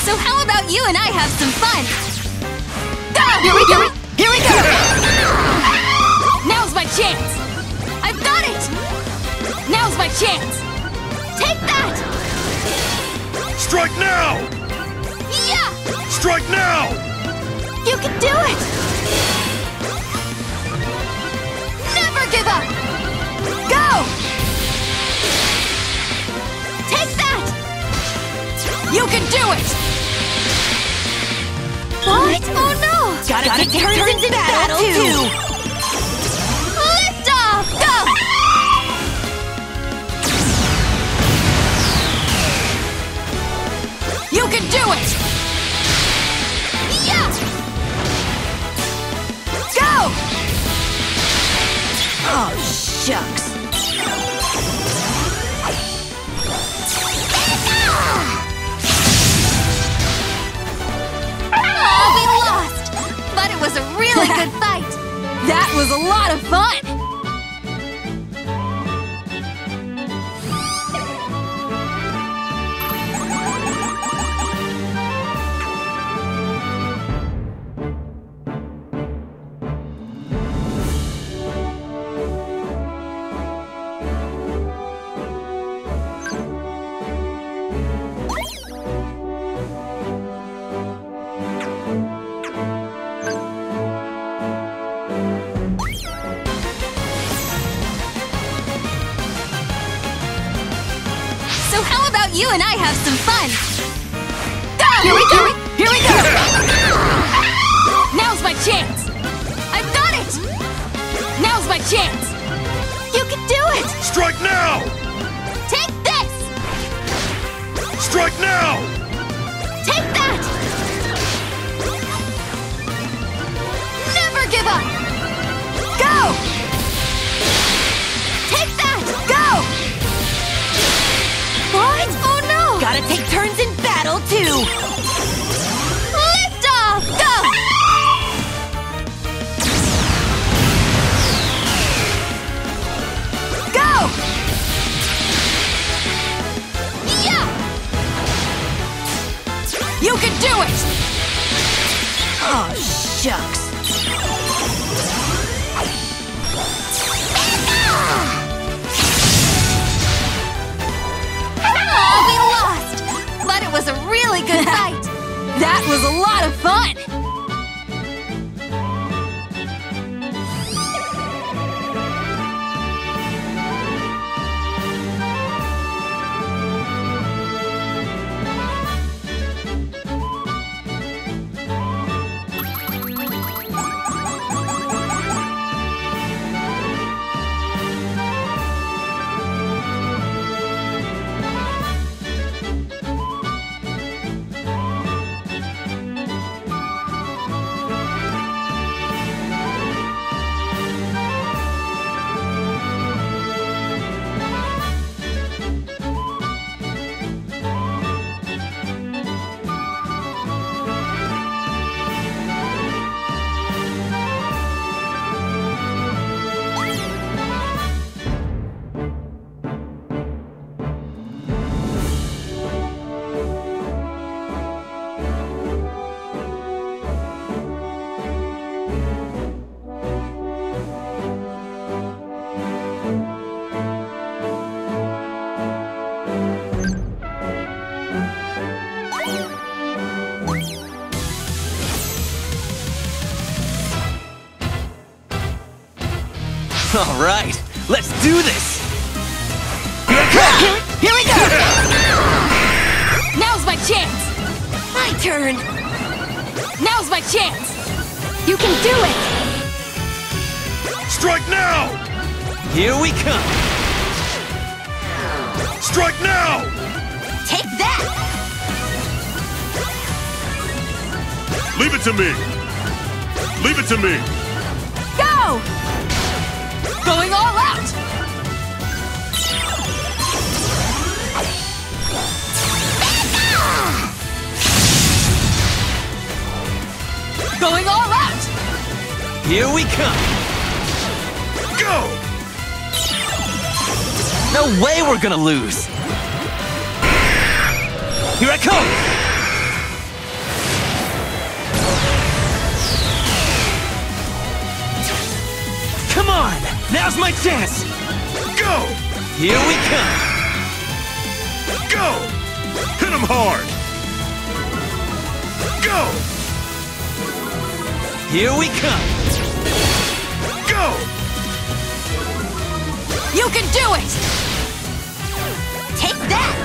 So how about you and I have some fun? Go! Here we go! Here we go! Now's my chance! I've got it! Now's my chance! Take that! Strike now! Yeah! Strike now! You can do it! Never give up! Go! Take that! You can do it! What? Oh no! Gotta take turns in battle too! Lift off! Go! You can do it! Yeah! Go! Oh, shucks. Oh, we lost! But it was a really good fight! That was a lot of fun! So how about you and I have some fun? Go! Here we go! Here we go! Now's my chance! I've got it! Now's my chance! You can do it! Strike now! Take this! Strike now! Take that! Never give up! Go! Take that! Go! What? Oh no! Gotta take turns in battle too! Lift off! Go! Go! Yeah! You can do it! Oh, shucks. Oh, we lost! But it was a really good fight! That was a lot of fun! All right, let's do this! Here we go! Now's my chance! My turn! Now's my chance! You can do it! Strike now! Here we come! Strike now! Take that! Leave it to me! Leave it to me! Go! Going all out! Going all out! Here we come! Go! No way we're gonna lose! Here I come! Come on! Now's my chance! Go! Here we come! Go! Hit him hard! Go! Here we come! Go! You can do it! Take that!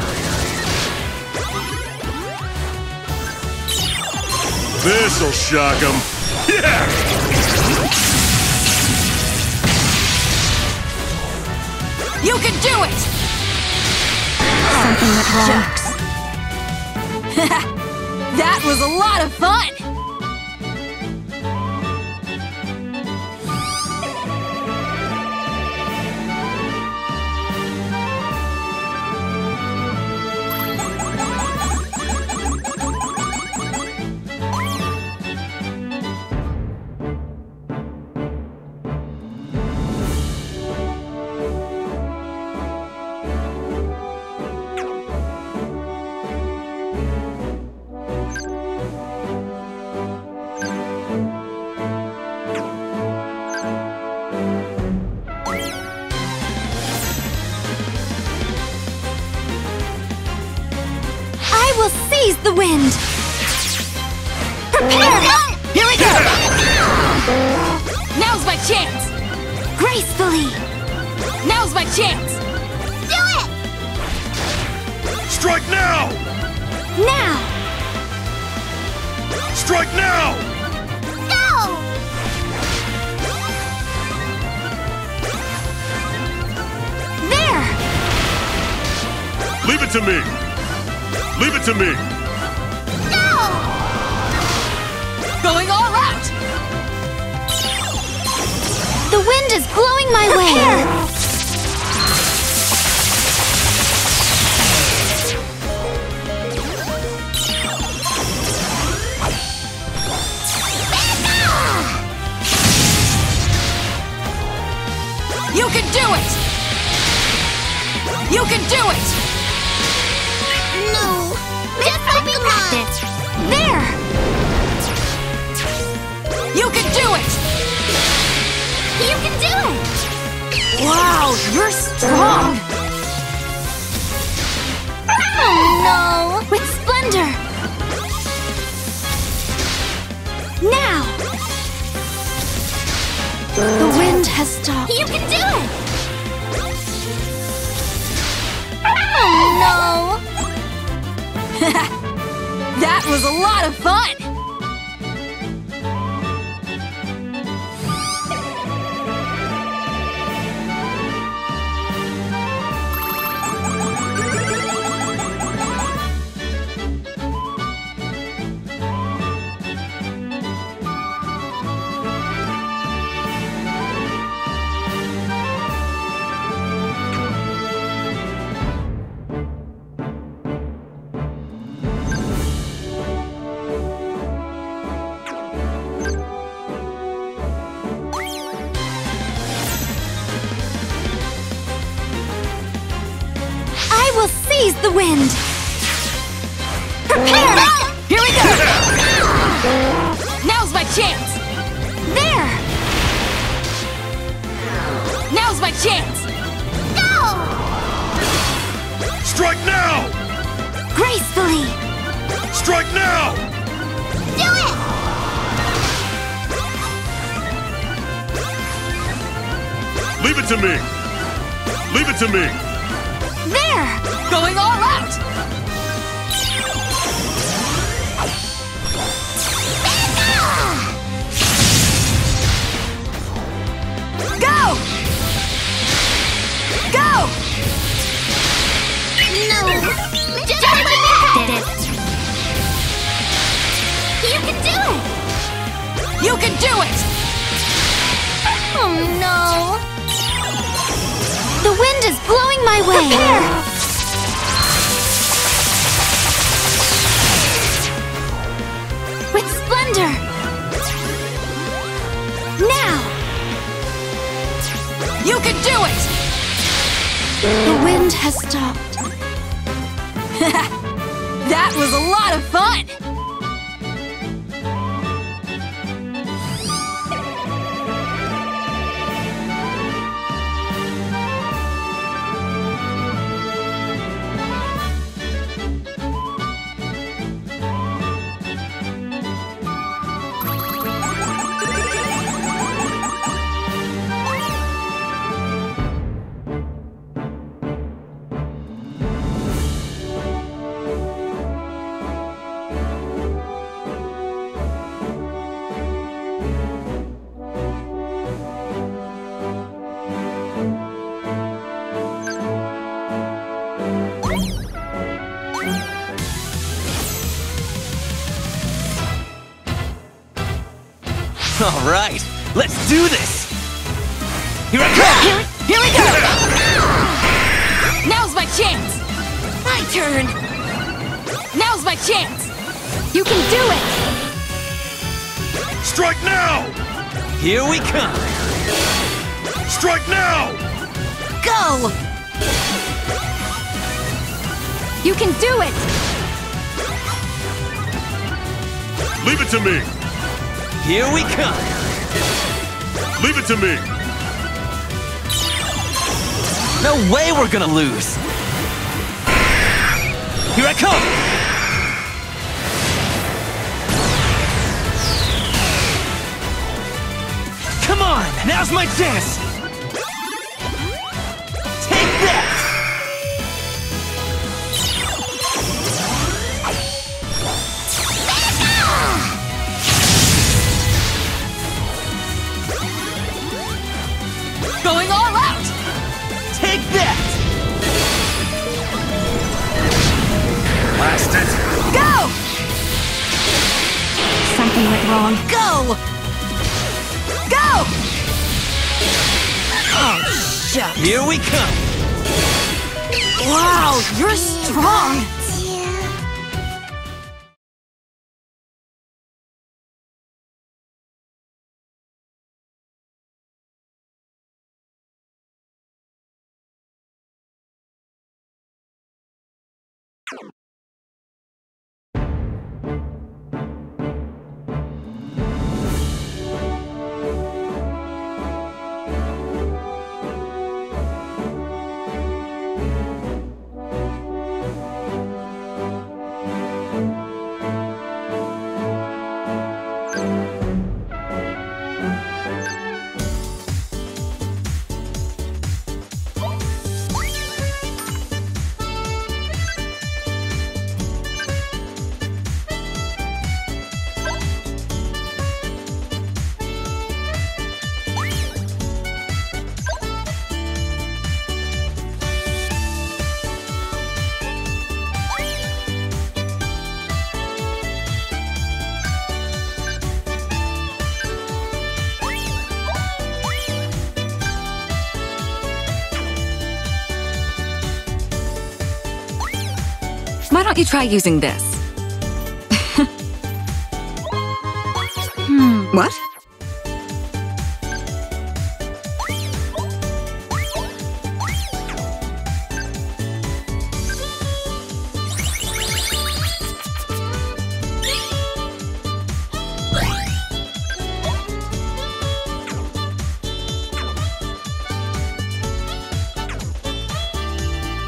This'll shock him. Yeah! You can do it! Something went wrong. That was a lot of fun! I will seize the wind! Prepare! Here we go! Now's my chance! Gracefully! Now's my chance! Do it! Strike now! Now! Strike now! Go! There! Leave it to me! Leave it to me! Go! Going all out! The wind is blowing my way! You can do it! You can do it! No! Just let me practice! There! You can do it! You can do it! Wow, you're strong! Oh no! With splendor! Now! The wind has stopped. You can do it! Oh no! That was a lot of fun! I will seize the wind! Prepare! Here we go! Now's my chance! There! Now's my chance! Go! Strike now! Gracefully! Strike now! Do it! Leave it to me! Leave it to me! There! Going all out! Go! Go! No! Just let me practice! You can do it! You can do it! Oh no! The wind is blowing my way! Prepare! With splendor! Now! You can do it! The wind has stopped. That was a lot of fun! All right, let's do this. Here I come. Here we go! Now's my chance! My turn! Now's my chance! You can do it! Strike now! Here we come. Strike now! Go! You can do it! Leave it to me! Here we come. Leave it to me! No way we're gonna lose. Here I come. Come on, now's my chance. Take that. Going all out! Take that. Blast it! Go! Something went wrong. Go! Go! Oh, shucks. Here we come. Wow, you're strong! Why don't you try using this? What?